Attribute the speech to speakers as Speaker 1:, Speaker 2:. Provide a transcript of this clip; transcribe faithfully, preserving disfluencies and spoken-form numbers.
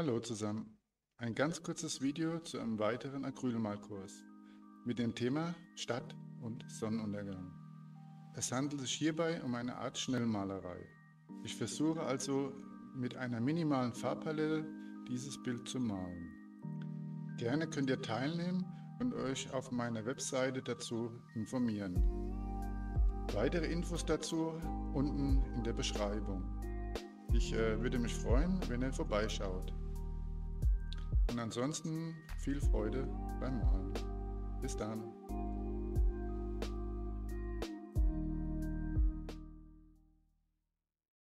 Speaker 1: Hallo zusammen, ein ganz kurzes Video zu einem weiteren Acrylmalkurs mit dem Thema Stadt- und Sonnenuntergang. Es handelt sich hierbei um eine Art Schnellmalerei. Ich versuche also mit einer minimalen Farbpalette dieses Bild zu malen. Gerne könnt ihr teilnehmen und euch auf meiner Webseite dazu informieren. Weitere Infos dazu unten in der Beschreibung. Ich äh, würde mich freuen, wenn ihr vorbeischaut. Und ansonsten viel Freude beim Malen. Bis dann.